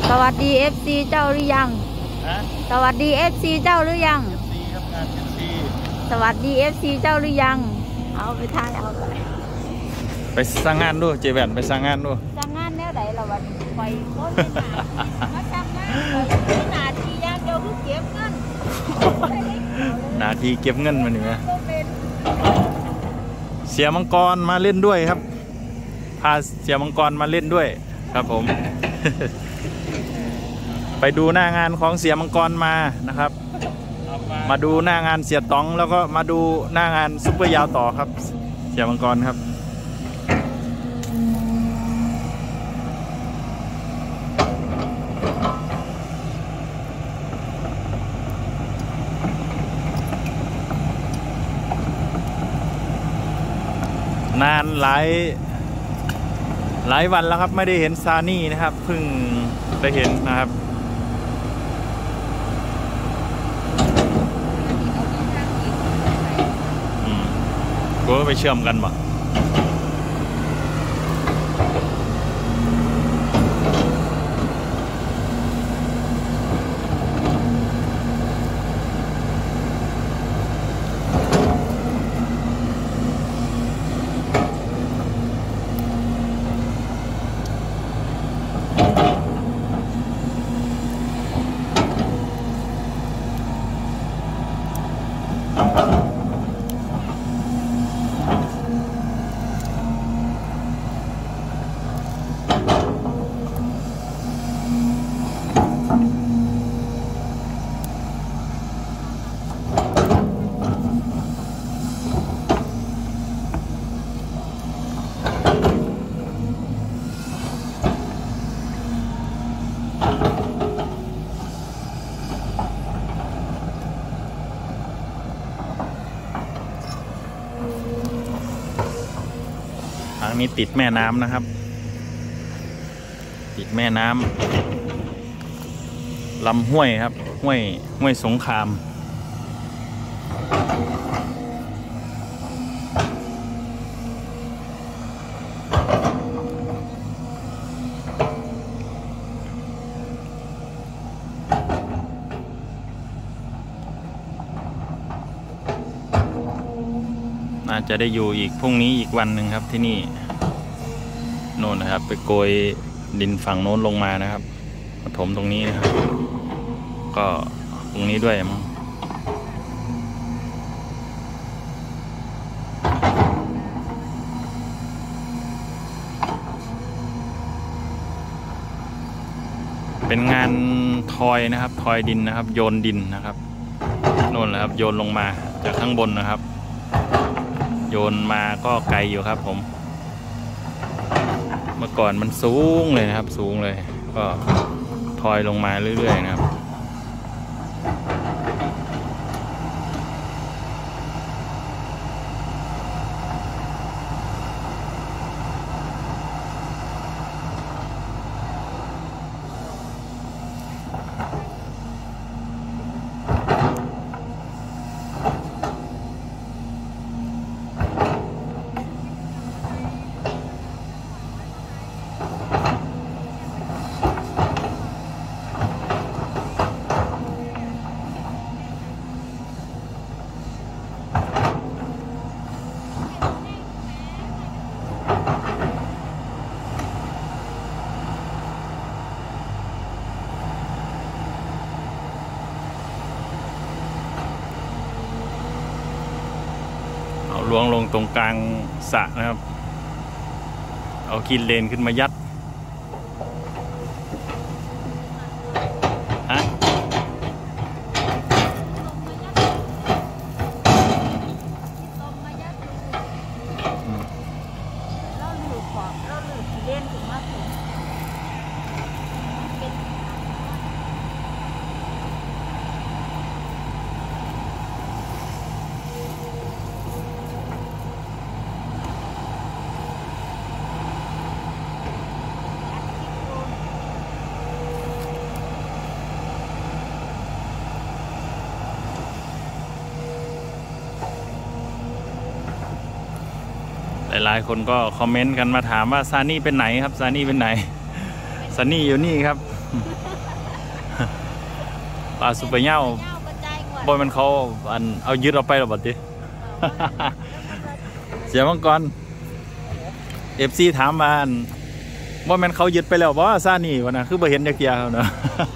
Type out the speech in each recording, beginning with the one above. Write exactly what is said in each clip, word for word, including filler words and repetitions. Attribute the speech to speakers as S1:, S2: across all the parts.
S1: สวัสดีเอฟซีเจ้าหรือยังสวัสดีเอฟซีเจ้าหรือยังสวัสดีเอฟซีเจ้าหรือยังเอาไปทายเอาไป
S2: ไปสร้างงานด้วยเจแวนไปสร้างงานด้วย
S1: สร้างงานแนวไหนเราวันไปโคตรเป็นหนามาทำงานเป็นหนาทียากเดียวคือเก็บเงิน
S2: หนาทีเก็บเงินมันอยู่นะเสียมังกรมาเล่นด้วยครับพาเสียมังกรมาเล่นด้วยครับผม ไปดูหน้างานของเสียมังกรมานะครับมาดูหน้างานเสียต๋องแล้วก็มาดูหน้างานซุปเปอร์ยาวต่อครับเสียมังกรครับนานหลายหลายวันแล้วครับไม่ได้เห็นซานี่นะครับเพิ่งได้เห็นนะครับอืมก็ไปเชื่อมกันบ่ทางนี้ติดแม่น้ำนะครับติดแม่น้ำลำห้วยครับห้วยห้วยสงครามน่าจะได้อยู่อีกพรุ่งนี้อีกวันหนึ่งครับที่นี่โน่นนะครับไปโกยดินฝั่งโน้นลงมานะครับมาถมตรงนี้นะครับก็ตรงนี้ด้วยมั้งเป็นงานทอยนะครับทอยดินนะครับโยนดินนะครับโน่นแหละครับโยนลงมาจากข้างบนนะครับโยนมาก็ไกลอยู่ครับผมเมื่อก่อนมันสูงเลยนะครับสูงเลยก็ทอยลงมาเรื่อยๆนะครับลวงลงตรงกลางสระนะครับเอากินเลนขึ้นมายัดฮะหลายๆคนก็คอมเมนต์กันมาถามว่าซานี่เป็นไหนครับซานี่เป็นไหนซานี่อยู่นี่ครับปลาสุปเน่าบอยมันเขาอันเอายึดเอาไปหรอบัดดิ เสียมังกรเอฟซีถามมาว่ามันเขายึดไปแล้วว่าซานี่วะนะคือบ่เห็นจักเทียเขาเนาะ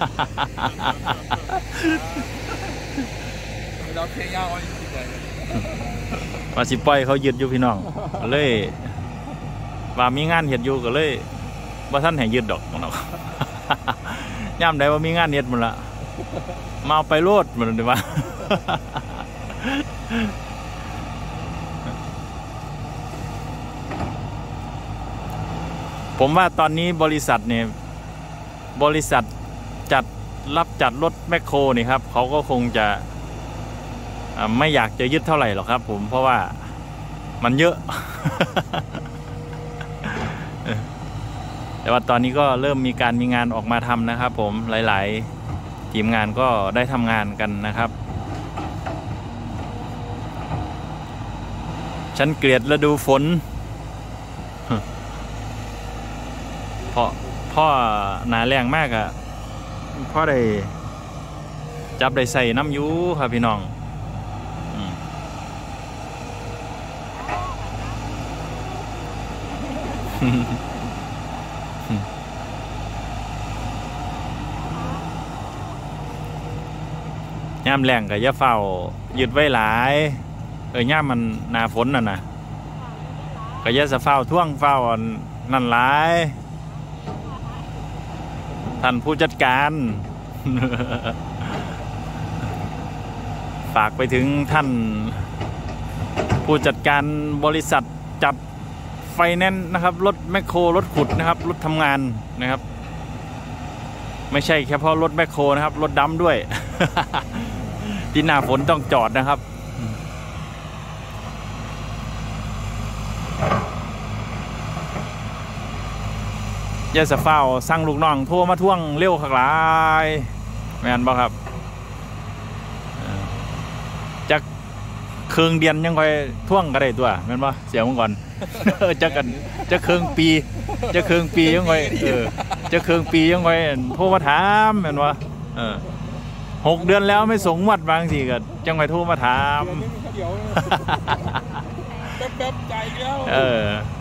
S3: เราเทยาวจริงเลย
S2: มาสิปล่อยเขายึดอยู่พี่น้องเลยว่ามีงานเห็ดอยู่ก็เลยว่าท่านให้ยึดดอกเนาะย่ำใดว่ามีงานเห็ดหมดละมาเอาไปโลดหมดเลยว่าผมว่าตอนนี้บริษัทเนี่ยบริษัทจัดรับจัดรถแมคโครนี่ครับเขาก็คงจะไม่อยากจะยึดเท่าไหร่หรอกครับผมเพราะว่ามันเยอะ แต่ว่าตอนนี้ก็เริ่มมีการมีงานออกมาทำนะครับผมหลายๆทีมงานก็ได้ทำงานกันนะครับฉันเกลียดฤดูฝนเพราะพ่อหนาแรงมากอะพ่อได้จับได้ใส่น้ำยูครับพี่น้องย่ามแรงกับย่าเฝ้ายึดไว้หลายเออย่ามมันหนาฝนน่ะนะกับย่าสะเฝ้าท่วงเฝ้านั่นหลายท่านผู้จัดการฝากไปถึงท่านผู้จัดการบริษัทจัดไฟแนนซ์นะครับรถแมคโครรถขุดนะครับรถทำงานนะครับไม่ใช่แค่เพราะรถแมคโครนะครับรถดำด้วย ที่หน้าฝนต้องจอดนะครับยาสะเฝ้าสั่งลูกน้องโทรมาท่วงเร็วขักหลายแม่นบ่ครับจะเครื่องเดียนยังค่อยท่วงก็ได้ตัวแม่นบ่เสียมึงก่อน จะกันจะเครื่องปีจะเครื่องปียังค่อยเออจะเครื่องปียังค่อยโทรมาถามแม่นบ่เออหกเดือนแล้วไม่ส่งวัดบางทีก็จังค่อยโทรมาถาม
S3: แป๊บๆใจแล้ว
S2: เออ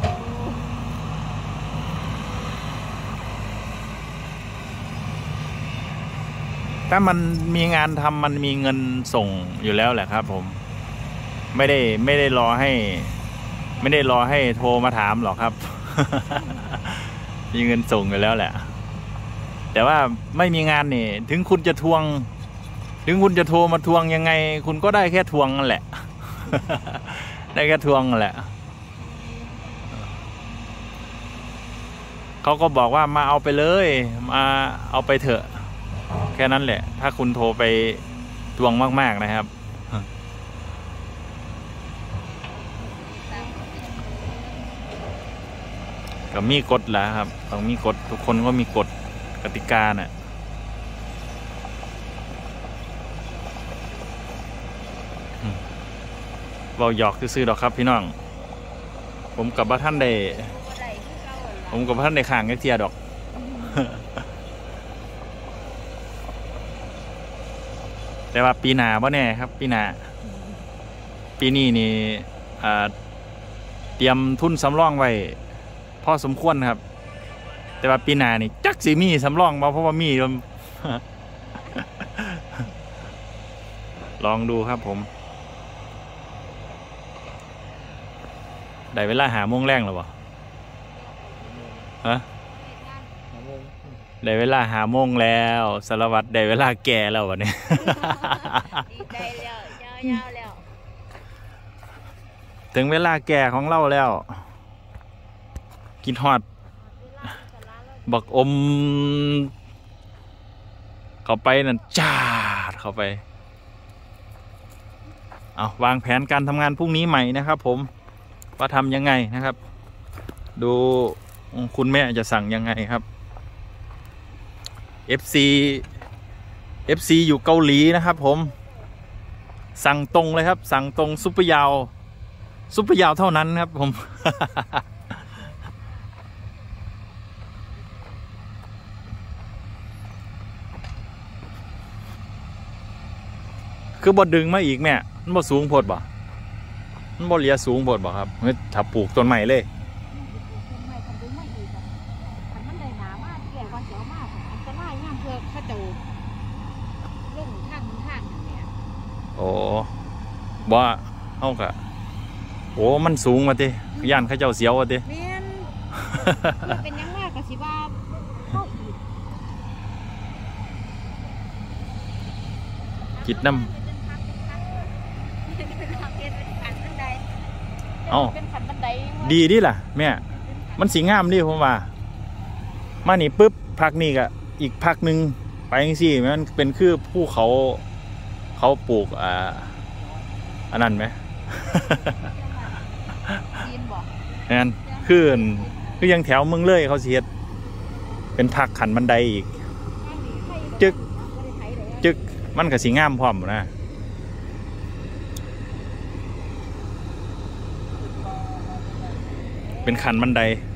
S2: ถ้ามันมีงานทำมันมีเงินส่งอยู่แล้วแหละครับผมไม่ได้ไม่ได้รอให้ไม่ได้รอให้โทรมาถามหรอกครับ มีเงินส่งอยู่แล้วแหละแต่ว่าไม่มีงานนี่ถึงคุณจะทวงถึงคุณจะโทรมาทวงยังไงคุณก็ได้แค่ทวงนั่นแหละ ได้แค่ทวงนั่นแหละเขาก็บอกว่ามาเอาไปเลยมาเอาไปเถอะแค่นั้นแหละถ้าคุณโทรไปทวงมากๆนะครับก็มีกฎแหละครับต้องมีกฎทุกคนก็มีกฎกติกาน่ะเราหยอกซื้อๆดอกครับพี่น้องผมกับท่านได้ผมกับท่านได้ข่างแค่เทียดอก แต่ว่าปีหน้าบ่แน่ครับปีหน้าปีนี้นี่เตรียมทุนสำรองไว้พอสมควรครับแต่ว่าปีหน้านี่จักสิมีสำรองมาเพราะว่ามี ลองดูครับผมได้เวลาหาโมงแรงหรอวะฮะได้เวลาหาโมงแล้วสารวัตรได้เวลาแก่แล้ววะเนี่ย
S1: ดีใจแล้วยาวๆแล้ว
S2: ถึงเวลาแก่ของเราแล้วกินฮอดบักอมเข้าไปนั่นจ้าดเข้าไปเอาวางแผนการทำงานพรุ่งนี้ใหม่นะครับผมว่าทำยังไงนะครับดูคุณแม่จะสั่งยังไงครับ เอฟ ซี เอฟ ซี อยู่เกาหลีนะครับผมสั่งตรงเลยครับสั่งตรงซุปเปอร์ยาวซุปเปอร์ยาวเท่านั้นครับผม กคือบ่ดึงมาอีกแม่มันบ่สูงโพดบ่มันบ่เลียสูงโพดบ่ครับเฮ้ยถ้าปลูกต้นใหม่เลยโอ้บ่เฮากะโอ้มันสูงมาติย่านเขาเจ้าเสียวว่าติ
S1: แม่นเป็นยังไงก็สิว่าเข้าอีก
S2: คิดนำเอ้าดีดิล่ะแม่มันสิงามดิผมว่ามานี่ปึ๊บพักนี่ก็อีกพักนึงไปจังซี่มันเป็นคือภูเขาเขาปลูกอ่าอันนั้นไหม นั่นคือคือยังแถวเมืองเลยเขาเสียดเป็นพักขันบันไดอีกจึกจึกมันกับสีงามพร้อมนะเป็นขันบันได